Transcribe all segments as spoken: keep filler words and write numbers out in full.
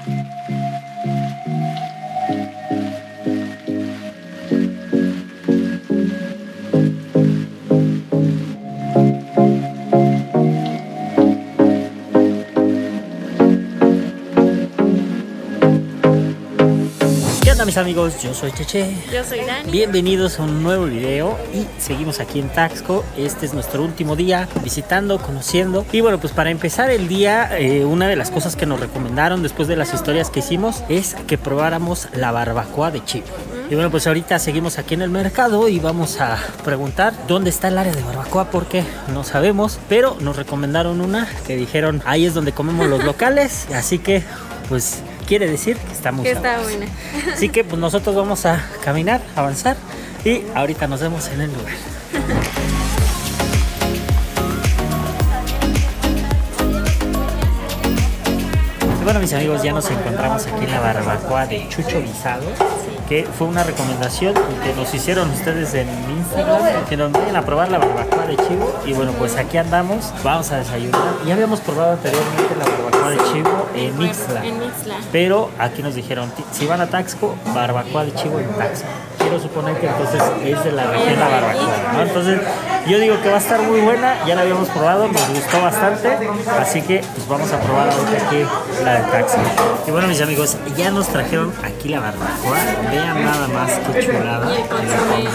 Mis amigos, yo soy Cheche. Yo soy Dani. Bienvenidos a un nuevo video y seguimos aquí en Taxco. Este es nuestro último día visitando, conociendo. Y bueno, pues para empezar el día, eh, una de las cosas que nos recomendaron después de las historias que hicimos es que probáramos la barbacoa de chivo. Uh-huh. Y bueno, pues ahorita seguimos aquí en el mercado y vamos a preguntar dónde está el área de barbacoa porque no sabemos, pero nos recomendaron una que dijeron ahí es donde comemos los locales, así que pues quiere decir que está muy que sabrosa. Está buena. Así que pues nosotros vamos a caminar, avanzar y ahorita nos vemos en el lugar. Bueno, mis amigos, ya nos encontramos aquí en la barbacoa de Chucho Guisado, que fue una recomendación que nos hicieron ustedes en Instagram, que nos vayan a probar la barbacoa de chivo. Y bueno, pues aquí andamos, vamos a desayunar. Ya habíamos probado anteriormente la barbacoa de chivo en Ixtla, En Ixtla. pero aquí nos dijeron, si van a Taxco, barbacoa de chivo en Taxco. Quiero suponer que entonces es de la región la barbacoa, ¿no? Entonces yo digo que va a estar muy buena, ya la habíamos probado, nos gustó bastante, así que pues vamos a probar ahorita aquí la de Taxco. Y bueno, mis amigos, ya nos trajeron aquí la barbacoa, vean nada más qué chulada. Y el consomé.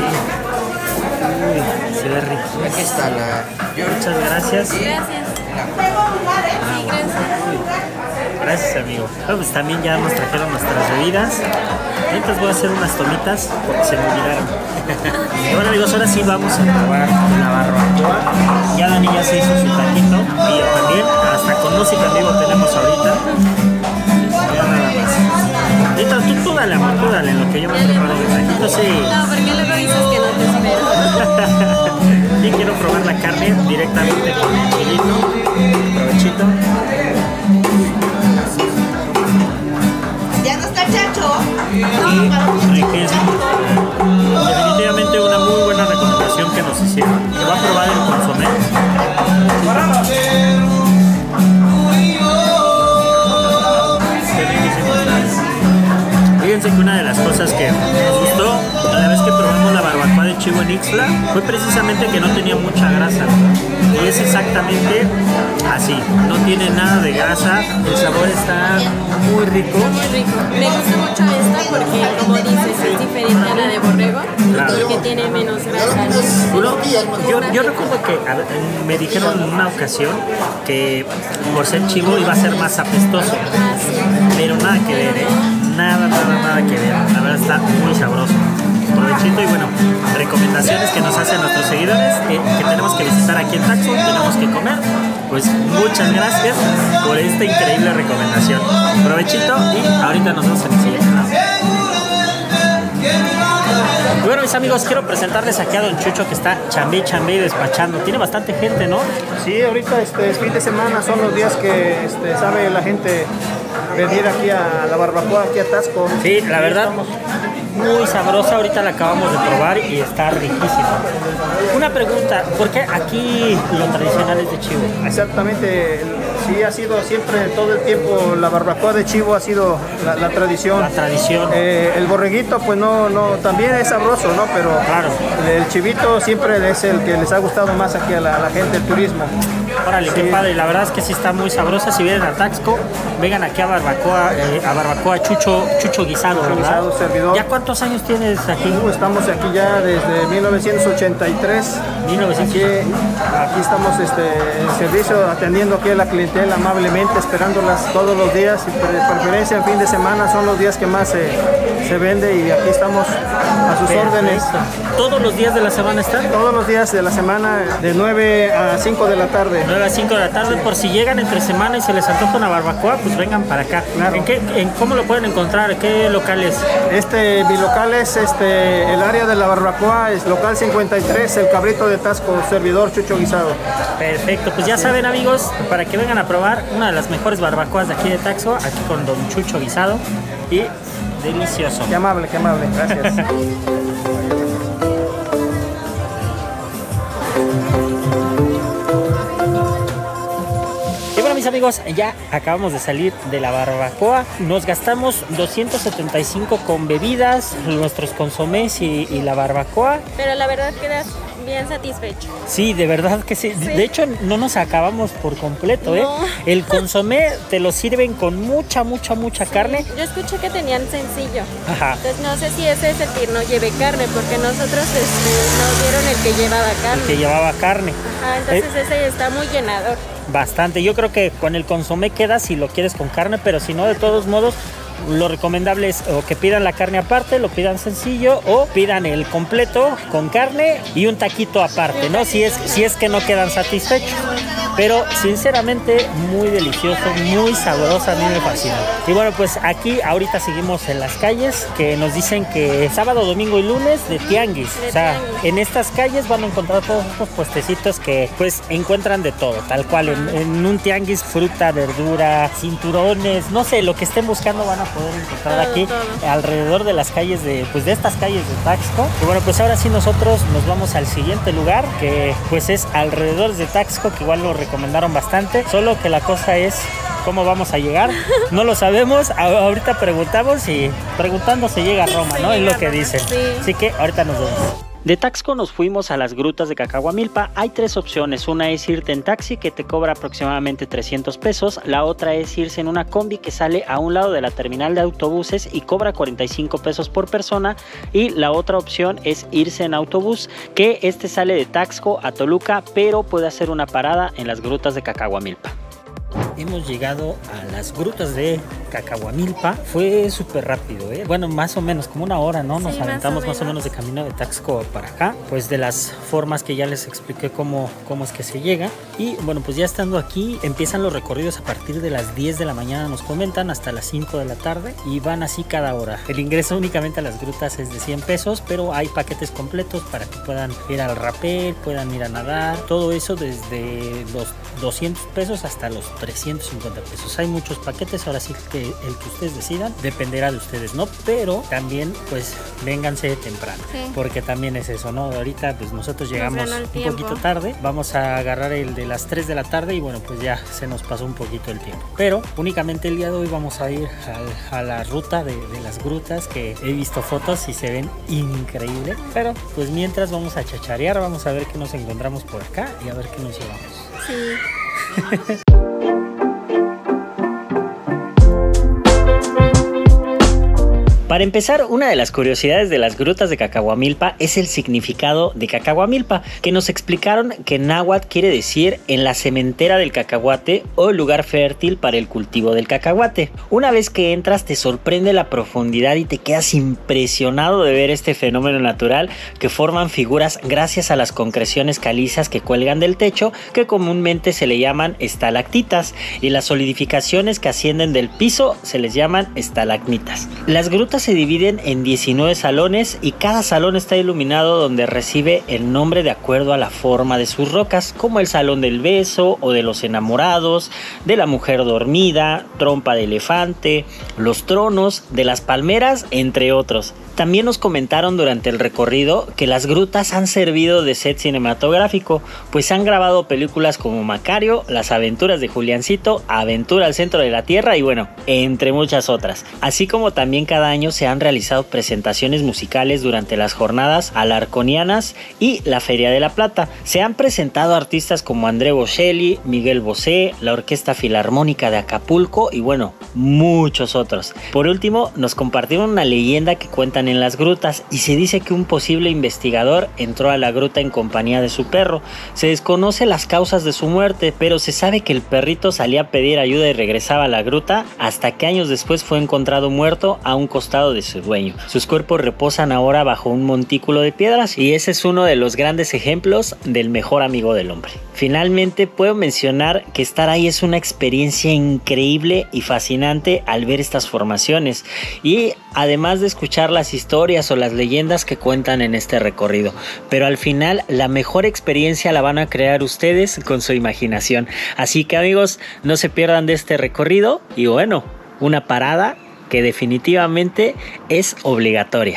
Uy, se ve rico. Aquí está la... Muchas gracias. Gracias. Ah, Sí, gracias. Gracias, amigo. Bueno, pues también ya nos trajeron nuestras bebidas. Entonces voy a hacer unas tomitas porque se me olvidaron. Y bueno, amigos, ahora sí vamos a probar la barbacoa. Ya Dani ya se hizo su taquito y yo también. Hasta con música en vivo tenemos ahorita. Ya nada más. Ahorita tú, tú dale, amor, tú dale, en lo que yo me preparo mi taquito, sí. No, porque luego dices que no te espero. Y quiero probar la carne directamente con el chilito. Provechito. Ya no está Chacho. Y riquísimo. Definitivamente una muy buena recomendación que nos hicieron. Que va a probar el consomé. Qué riquísimo está. Fíjense que una de las cosas que nos gustó a la vez que probamos la barbacoa de chivo en Ixtla fue precisamente que no tenía mucha grasa. Y es exactamente así, no tiene nada de grasa, el sabor está muy rico. Muy rico. Me gusta mucho esta porque, como dices, es diferente a la de borrego. Claro. Porque tiene menos grasa. Uno, yo, yo recuerdo que a, me dijeron en una ocasión que por ser chivo iba a ser más apestoso, Ah, sí. pero nada que ver, ¿eh? Nada, nada, nada que ver. La verdad está muy sabroso. Provechito y bueno, recomendaciones que nos hacen nuestros seguidores que, que tenemos que visitar aquí en Taxco, tenemos que comer. Pues muchas gracias por esta increíble recomendación. Provechito y ahorita nos vemos en el siguiente lado. Y bueno, mis amigos, quiero presentarles aquí a Don Chucho que está chambe, chambe y despachando. Tiene bastante gente, ¿no? Sí, ahorita este es fin de semana, son los días que este, sabe la gente venir aquí a la barbacoa, aquí a Taxco. Sí, la verdad, muy sabrosa. Ahorita la acabamos de probar y está riquísima. Una pregunta, ¿por qué aquí lo tradicional es de chivo? Exactamente, sí ha sido siempre, todo el tiempo, la barbacoa de chivo ha sido la, la tradición. La tradición. Eh, el borreguito, pues no, no, también es sabroso, ¿no? Pero Claro. el chivito siempre es el que les ha gustado más aquí a la, a la gente del turismo. Órale, qué Sí. padre, la verdad es que sí está muy sabrosa. Si vienen a Taxco, vengan aquí a Barbacoa, eh, a Barbacoa Chucho, Chucho Guisado, ¿verdad? Guisado, servidor. ¿Ya cuántos años tienes aquí? Uh, Estamos aquí ya desde mil novecientos ochenta y tres. mil novecientos. Aquí, aquí estamos este, en servicio, atendiendo aquí a la clientela amablemente, esperándolas todos los días. Y de preferencia en fin de semana son los días que más se, se vende y aquí estamos a sus Perfecto. órdenes. ¿Todos los días de la semana están? Todos los días de la semana de nueve a cinco de la tarde. nueve a cinco de la tarde, por si llegan entre semana y se les antoja una barbacoa, pues vengan para acá. Claro. ¿En qué, en ¿Cómo lo pueden encontrar? ¿Qué locales? Este, mi local es este, el área de la barbacoa, es local cincuenta y tres, el Cabrito de Taxco, servidor Chucho Guisado. Perfecto, pues ya saben, amigos, para que vengan a probar una de las mejores barbacoas de aquí de Taxco, aquí con Don Chucho Guisado, y delicioso. Qué amable, qué amable, gracias. mis amigos, ya acabamos de salir de la barbacoa. Nos gastamos doscientos setenta y cinco con bebidas, nuestros consomés y, y la barbacoa. Pero la verdad quedas bien satisfecho. Sí, de verdad que sí. sí. De hecho, no nos acabamos por completo, no. ¿eh? El consomé te lo sirven con mucha, mucha, mucha sí. carne. Yo escuché que tenían sencillo. Ajá. Entonces no sé si ese es el que no lleve carne, porque nosotros este, nos dieron el que llevaba carne. El que llevaba carne. Ajá, entonces eh. ese está muy llenador. Bastante. Yo creo que con el consomé queda si lo quieres con carne, pero si no, de todos modos, lo recomendable es o que pidan la carne aparte, lo pidan sencillo, o pidan el completo con carne y un taquito aparte, ¿no? Si es, si es que no quedan satisfechos. Pero sinceramente muy delicioso, muy sabroso, a mí me fascina. Y bueno, pues aquí ahorita seguimos en las calles que nos dicen que sábado, domingo y lunes de tianguis. De o sea, tianguis. En estas calles van a encontrar todos estos puestecitos que pues encuentran de todo, tal cual. En, en un tianguis, fruta, verdura, cinturones, no sé, lo que estén buscando van a poder encontrar todo, aquí todo. alrededor de las calles de, pues de estas calles de Taxco. Y bueno, pues ahora sí nosotros nos vamos al siguiente lugar, que pues es alrededor de Taxco, que igual lo recomendaron bastante, solo que la cosa es cómo vamos a llegar, no lo sabemos. Ahorita preguntamos y preguntando se llega a Roma, ¿no? Es lo que dicen. Sí. Así que ahorita nos vemos. De Taxco nos fuimos a las grutas de Cacahuamilpa. Hay tres opciones. Una es irte en taxi, que te cobra aproximadamente trescientos pesos. La otra es irse en una combi que sale a un lado de la terminal de autobuses y cobra cuarenta y cinco pesos por persona. Y la otra opción es irse en autobús, que este sale de Taxco a Toluca, pero puede hacer una parada en las grutas de Cacahuamilpa. Hemos llegado a las grutas de Cacahuamilpa. Fue súper rápido, ¿eh? Bueno, más o menos, como una hora, ¿no? Nos sí, aventamos más o, más o menos de camino de Taxco para acá. Pues de las formas que ya les expliqué cómo, cómo es que se llega. Y bueno, pues ya estando aquí, empiezan los recorridos a partir de las diez de la mañana, nos comentan, hasta las cinco de la tarde. Y van así cada hora. El ingreso únicamente a las grutas es de cien pesos, pero hay paquetes completos para que puedan ir al rapel, puedan ir a nadar. Todo eso desde los doscientos pesos hasta los trescientos cincuenta pesos. Hay muchos paquetes, ahora sí que el que ustedes decidan dependerá de ustedes, ¿no? Pero también pues vénganse temprano, sí. Porque también es eso, ¿no? Ahorita pues nosotros llegamos un poquito tarde, vamos a agarrar el de las tres de la tarde y bueno, pues ya se nos pasó un poquito el tiempo. Pero únicamente el día de hoy vamos a ir al, a la ruta de, de las grutas, que he visto fotos y se ven increíble. Pero pues mientras vamos a chacharear, vamos a ver qué nos encontramos por acá y a ver qué nos llevamos. Sí. Para empezar, una de las curiosidades de las grutas de Cacahuamilpa es el significado de Cacahuamilpa, que nos explicaron que náhuatl quiere decir en la sementera del cacahuate o lugar fértil para el cultivo del cacahuate. Una vez que entras te sorprende la profundidad y te quedas impresionado de ver este fenómeno natural que forman figuras gracias a las concreciones calizas que cuelgan del techo, que comúnmente se le llaman estalactitas, y las solidificaciones que ascienden del piso se les llaman estalagmitas. Las grutas se dividen en diecinueve salones y cada salón está iluminado donde recibe el nombre de acuerdo a la forma de sus rocas, como el salón del beso o de los enamorados, de la mujer dormida, trompa de elefante, los tronos, de las palmeras, entre otros. También nos comentaron durante el recorrido que las grutas han servido de set cinematográfico, pues han grabado películas como Macario, Las aventuras de Juliancito, Aventura al centro de la Tierra y bueno, entre muchas otras. Así como también cada año se han realizado presentaciones musicales durante las jornadas alarconianas y la Feria de la Plata. Se han presentado artistas como André Bocelli, Miguel Bosé, la Orquesta Filarmónica de Acapulco y bueno, muchos otros. Por último, nos compartieron una leyenda que cuentan en las grutas y se dice que un posible investigador entró a la gruta en compañía de su perro. Se desconoce las causas de su muerte, pero se sabe que el perrito salía a pedir ayuda y regresaba a la gruta hasta que años después fue encontrado muerto a un costado de su dueño. Sus cuerpos reposan ahora bajo un montículo de piedras y ese es uno de los grandes ejemplos del mejor amigo del hombre. Finalmente puedo mencionar que estar ahí es una experiencia increíble y fascinante al ver estas formaciones y además de escuchar las historias o las leyendas que cuentan en este recorrido, pero al final la mejor experiencia la van a crear ustedes con su imaginación. Así que amigos, no se pierdan de este recorrido y bueno, una parada que definitivamente es obligatoria.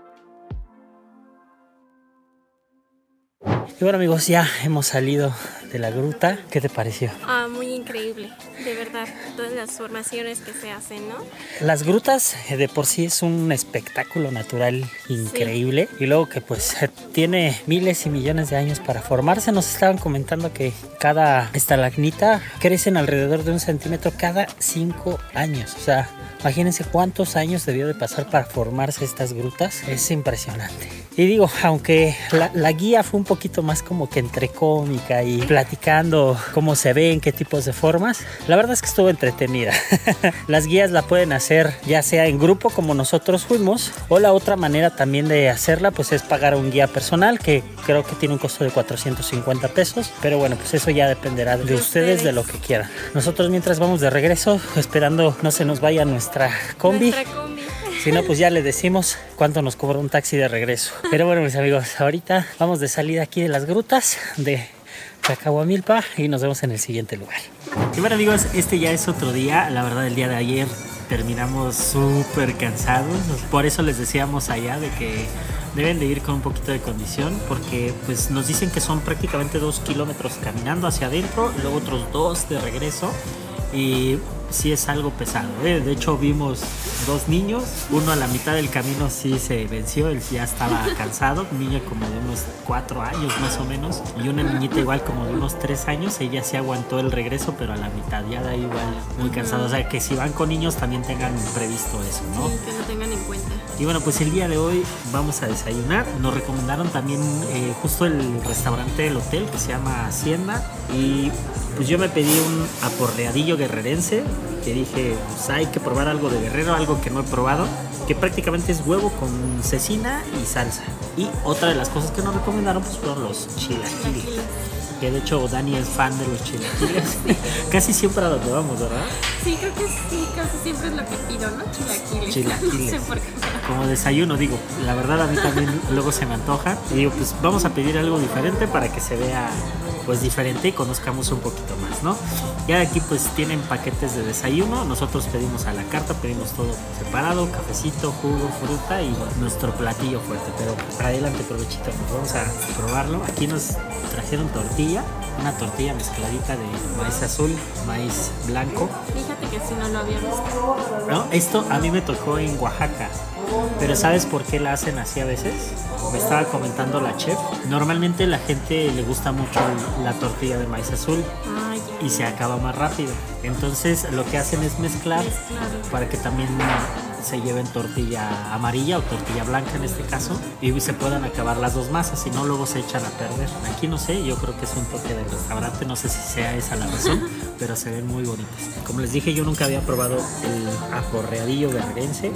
Y bueno amigos, ya hemos salido de la gruta. ¿Qué te pareció? Ah, muy increíble, de verdad, todas las formaciones que se hacen, ¿no? Las grutas de por sí es un espectáculo natural increíble, sí. Y luego que pues tiene miles y millones de años para formarse. Nos estaban comentando que cada estalagmita crecen alrededor de un centímetro cada cinco años. O sea, imagínense cuántos años debió de pasar para formarse estas grutas. Es impresionante. Y digo, aunque la, la guía fue un poquito más como que entre cómica y platicando cómo se ven, qué tipos de formas, la verdad es que estuvo entretenida. Las guías la pueden hacer ya sea en grupo como nosotros fuimos, o la otra manera también de hacerla pues es pagar a un guía personal, que creo que tiene un costo de cuatrocientos cincuenta pesos, pero bueno, pues eso ya dependerá de ustedes, de lo que quieran. Nosotros mientras vamos de regreso, esperando no se nos vaya nuestra combi. Nuestra combi. Si no, pues ya le decimos cuánto nos cobra un taxi de regreso. Pero bueno, mis amigos, ahorita vamos de salida aquí de las grutas de Cacahuamilpa y nos vemos en el siguiente lugar. Y bueno, amigos, este ya es otro día. La verdad, el día de ayer terminamos súper cansados. Por eso les decíamos allá de que deben de ir con un poquito de condición, porque pues nos dicen que son prácticamente dos kilómetros caminando hacia adentro y luego otros dos de regreso. Y sí es algo pesado, ¿eh? De hecho vimos dos niños, uno a la mitad del camino sí se venció, él ya estaba cansado, un niño como de unos cuatro años más o menos, y una niñita igual como de unos tres años, ella sí aguantó el regreso, pero a la mitad ya de ahí igual muy cansado. O sea que si van con niños también tengan previsto eso, ¿no? Sí, que lo tengan en cuenta. Y bueno, pues el día de hoy vamos a desayunar. Nos recomendaron también eh, justo el restaurante del hotel que se llama Hacienda, y pues yo me pedí un aporreadillo guerrerense, que dije, pues hay que probar algo de Guerrero, algo que no he probado, que prácticamente es huevo con cecina y salsa. Y otra de las cosas que nos recomendaron pues fueron los chilaquiles, que de hecho Dani es fan de los chilaquiles. Casi siempre a donde vamos, ¿verdad? Sí, creo que sí, casi siempre es lo que pido, ¿no? Chilaquiles. Chilaquiles. No sé por qué. Como desayuno, digo, la verdad a mí también luego se me antoja. Y digo, pues vamos a pedir algo diferente para que se vea pues diferente y conozcamos un poquito más, ¿no? Ya aquí pues tienen paquetes de desayuno. Nosotros pedimos a la carta, pedimos todo separado, cafecito, jugo, fruta y nuestro platillo fuerte. Pero adelante, provechito, pues vamos a probarlo. Aquí nos trajeron tortilla, una tortilla mezcladita de maíz azul, maíz blanco. Fíjate que si no lo había visto. No, esto a mí me tocó en Oaxaca. Pero ¿sabes por qué la hacen así a veces? Me estaba comentando la chef. Normalmente la gente le gusta mucho la tortilla de maíz azul ah, y se acaba más rápido. Entonces lo que hacen es mezclar para que también se lleven tortilla amarilla o tortilla blanca en este caso y se puedan acabar las dos masas, si no luego se echan a perder. Aquí no sé, yo creo que es un toque del restaurante, no sé si sea esa la razón, pero se ven muy bonitas. Como les dije, yo nunca había probado el aporreadillo guerrerense.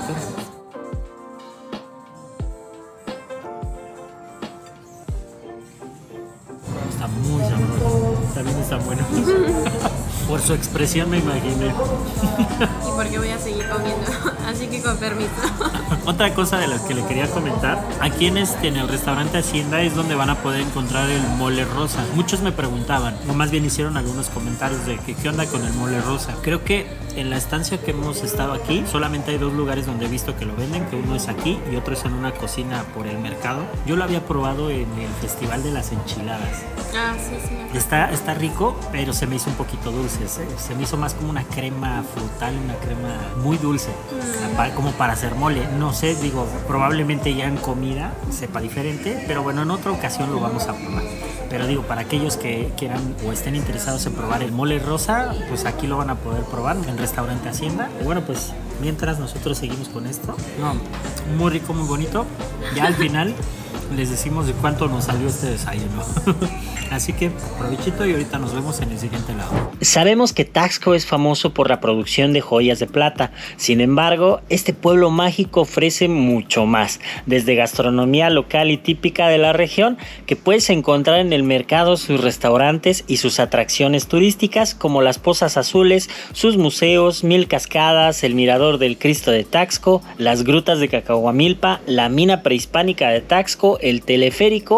Está muy sabroso, también está bueno. Por su expresión me imaginé. Y porque voy a seguir comiendo, así que con permiso. Otra cosa de las que le quería comentar, aquí en, este, en el restaurante Hacienda es donde van a poder encontrar el mole rosa. Muchos me preguntaban, o más bien hicieron algunos comentarios de que qué onda con el mole rosa. Creo que en la estancia que hemos estado aquí, solamente hay dos lugares donde he visto que lo venden, que uno es aquí y otro es en una cocina por el mercado. Yo lo había probado en el Festival de las Enchiladas. Ah, sí, sí. Está, está rico, pero se me hizo un poquito dulce, ¿eh? Se me hizo más como una crema frutal, una crema muy dulce, mm. como para hacer mole. No sé, digo, probablemente ya en comida sepa diferente, pero bueno, en otra ocasión lo vamos a probar. Pero digo, para aquellos que quieran o estén interesados en probar el mole rosa, pues aquí lo van a poder probar en el restaurante Hacienda. Y bueno, pues mientras nosotros seguimos con esto, no, muy rico, muy bonito. Ya al final les decimos de cuánto nos salió este desayuno. Así que provechito y ahorita nos vemos en el siguiente lado. Sabemos que Taxco es famoso por la producción de joyas de plata. Sin embargo, este pueblo mágico ofrece mucho más, desde gastronomía local y típica de la región, que puedes encontrar en el mercado, sus restaurantes y sus atracciones turísticas como las Pozas Azules, sus museos, Mil Cascadas, el Mirador del Cristo de Taxco, las grutas de Cacahuamilpa, la mina prehispánica de Taxco, el teleférico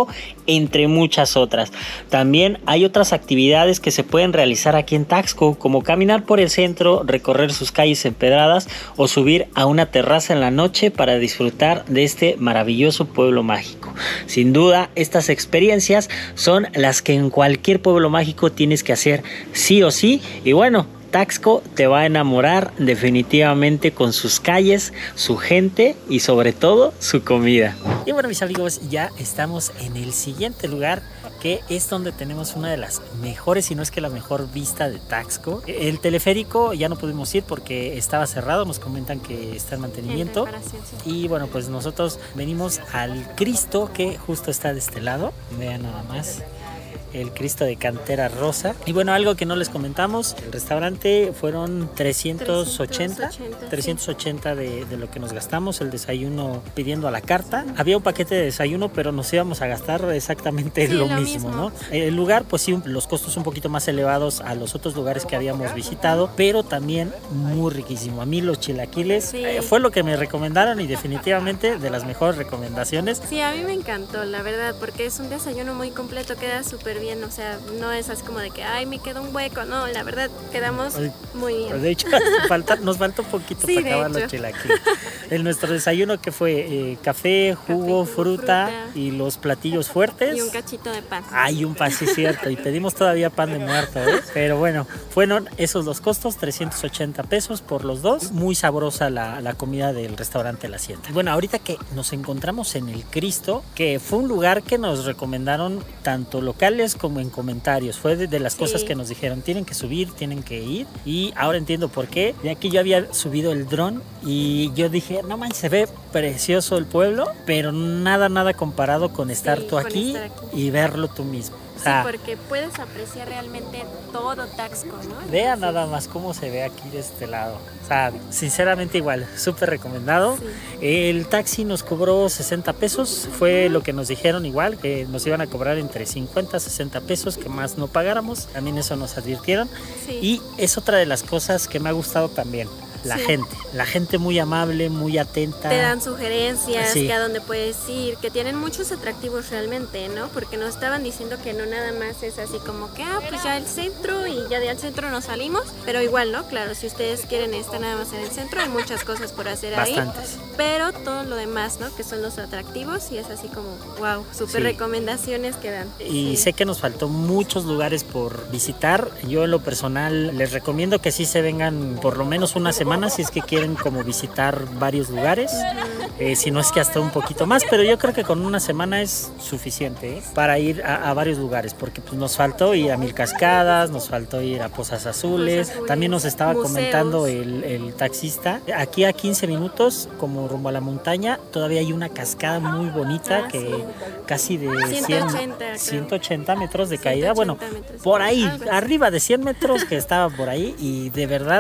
entre muchas otras. También hay otras actividades que se pueden realizar aquí en Taxco, como caminar por el centro, recorrer sus calles empedradas o subir a una terraza en la noche para disfrutar de este maravilloso pueblo mágico. Sin duda, estas experiencias son las que en cualquier pueblo mágico tienes que hacer sí o sí. Y bueno, Taxco te va a enamorar definitivamente con sus calles, su gente y sobre todo su comida. Y bueno, mis amigos, ya estamos en el siguiente lugar, que es donde tenemos una de las mejores, si no es que la mejor vista de Taxco. El teleférico ya no pudimos ir porque estaba cerrado, nos comentan que está en mantenimiento. En reparación, sí. Y bueno, pues nosotros venimos al Cristo, que justo está de este lado. Vean nada más. El Cristo de Cantera Rosa. Y bueno, algo que no les comentamos, el restaurante fueron trescientos ochenta, trescientos ochenta de, de lo que nos gastamos, el desayuno pidiendo a la carta. Había un paquete de desayuno, pero nos íbamos a gastar exactamente sí, lo, lo mismo, mismo, ¿no? El lugar, pues sí, los costos un poquito más elevados a los otros lugares que habíamos visitado, pero también muy riquísimo. A mí los chilaquiles sí. eh, fue lo que me recomendaron y definitivamente de las mejores recomendaciones. Sí, a mí me encantó, la verdad, porque es un desayuno muy completo, queda súper bien, o sea, no es así como de que, ay, me quedó un hueco, no, la verdad, quedamos muy bien. De hecho, falta, nos falta un poquito sí, para acabar los chilaquiles. En nuestro desayuno, que fue eh, café, jugo, café, fruta, fruta y los platillos fuertes. Y un cachito de pan. Ay, un pan, sí es cierto, y pedimos todavía pan de muerto, ¿eh? Pero bueno, fueron esos dos costos, trescientos ochenta pesos por los dos. Muy sabrosa la, la comida del restaurante La Hacienda. Bueno, ahorita que nos encontramos en el Cristo, que fue un lugar que nos recomendaron tanto locales como en comentarios, fue de, de las sí. cosas que nos dijeron, tienen que subir, tienen que ir, y ahora entiendo por qué, ya que yo había subido el dron y yo dije, no manches, se ve precioso el pueblo, pero nada, nada comparado con estar sí, tú aquí, estar aquí y verlo tú mismo. O sea, sí, porque puedes apreciar realmente todo Taxco, ¿no? Vea nada más cómo se ve aquí de este lado. O sea, sinceramente igual, súper recomendado. Sí. El taxi nos cobró sesenta pesos, fue uh-huh. lo que nos dijeron igual, que nos iban a cobrar entre cincuenta, sesenta pesos, que más no pagáramos. También eso nos advirtieron. Sí. Y es otra de las cosas que me ha gustado también. La sí. gente, la gente muy amable, muy atenta. Te dan sugerencias, sí. que a dónde puedes ir, que tienen muchos atractivos realmente, ¿no? Porque nos estaban diciendo que no nada más es así como que, ah, pues ya el centro y ya de al centro nos salimos, pero igual, ¿no? Claro, si ustedes quieren estar nada más en el centro, hay muchas cosas por hacer Bastantes. ahí. Pero todo lo demás, ¿no? Que son los atractivos y es así como, wow, súper sí. recomendaciones que dan. Y sí. sé que nos faltó muchos lugares por visitar. Yo en lo personal les recomiendo que sí se vengan por lo menos una semana si es que quieren como visitar varios lugares, uh-huh. eh, si no es que hasta un poquito más, pero yo creo que con una semana es suficiente, ¿eh? Para ir a, a varios lugares, porque pues, nos faltó ir a Mil Cascadas, nos faltó ir a Pozas Azules, Azules. También nos estaba Museos. comentando el, el taxista, aquí a quince minutos, como rumbo a la montaña, todavía hay una cascada muy bonita, ah, que sí. casi de ciento ochenta, ciento ochenta metros de caída, bueno, metros. por ahí, arriba de cien metros que estaba por ahí, y de verdad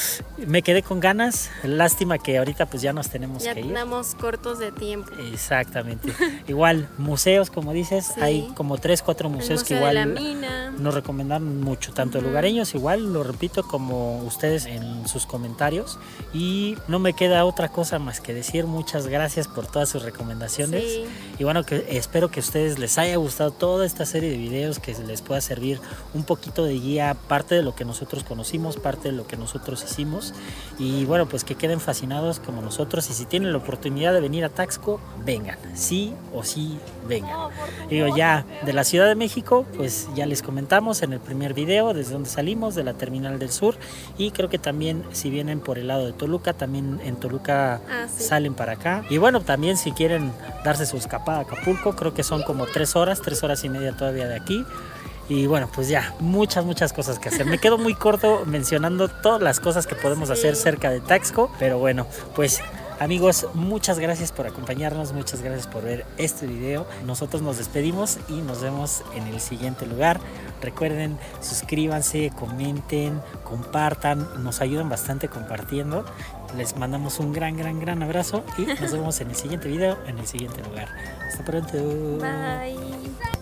me quedé con ganas. Lástima que ahorita pues ya nos tenemos ya que ir. Ya andamos cortos de tiempo. Exactamente. Igual, museos, como dices, sí. hay como tres, cuatro museos Museo que igual de la mina. nos recomendaron mucho, tanto uh-huh. lugareños, igual, lo repito, como ustedes en sus comentarios. Y no me queda otra cosa más que decir muchas gracias por todas sus recomendaciones. Sí. Y bueno, que espero que a ustedes les haya gustado toda esta serie de videos, que les pueda servir un poquito de guía, parte de lo que nosotros conocimos, parte de lo que nosotros hicimos. Y bueno, pues que queden fascinados como nosotros, y si tienen la oportunidad de venir a Taxco, vengan, sí o sí vengan. Digo, ya de la Ciudad de México, pues ya les comentamos en el primer video desde donde salimos, de la Terminal del Sur, y creo que también si vienen por el lado de Toluca, también en Toluca ah, sí. salen para acá. Y bueno, también si quieren darse su escapada a Acapulco, creo que son como tres horas, tres horas y media todavía de aquí. Y bueno, pues ya, muchas, muchas cosas que hacer. Me quedo muy corto mencionando todas las cosas que podemos hacer cerca de Taxco. Pero bueno, pues amigos, muchas gracias por acompañarnos, muchas gracias por ver este video. Nosotros nos despedimos y nos vemos en el siguiente lugar. Recuerden, suscríbanse, comenten, compartan, nos ayudan bastante compartiendo. Les mandamos un gran, gran, gran abrazo y nos vemos en el siguiente video, en el siguiente lugar. Hasta pronto. Bye.